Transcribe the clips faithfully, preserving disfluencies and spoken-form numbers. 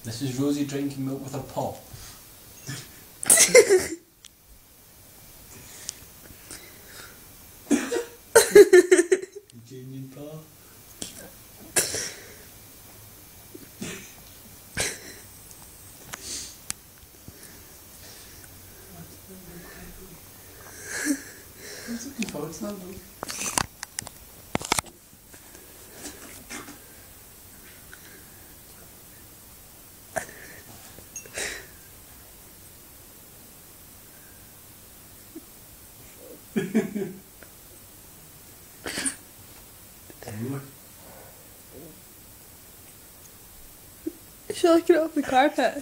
This is Rosie drinking milk with her paw. Union paw. I was looking forward to that one. More. Should I get it off the carpet?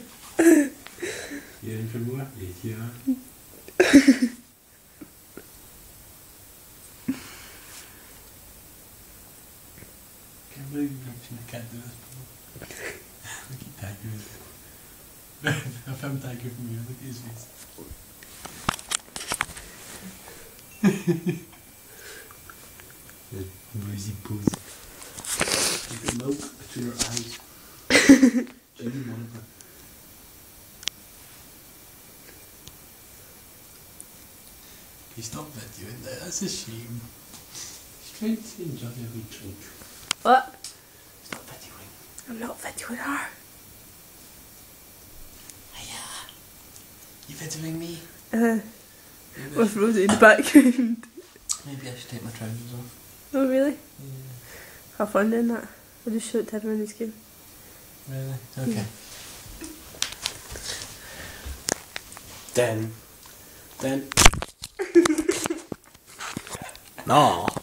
You in for more? Yes, you are. Can't believe you mentioned I can't do this before. Look at Tiger. I found Tiger from here. Look at his face. The rosy pose. You've got milk between your eyes. Jimmy Monica. You stop videoing that, that's a shame. She's trying to enjoy a wee drink. What? Stop videoing. I'm not videoing her. Hiya. You videoing me? Uh, Maybe, with Rosie in the background. maybe I should take my trousers off. Oh really? Yeah. Have fun doing that. I'll just show it to everyone in this game. Really? Okay. Then. Then. No.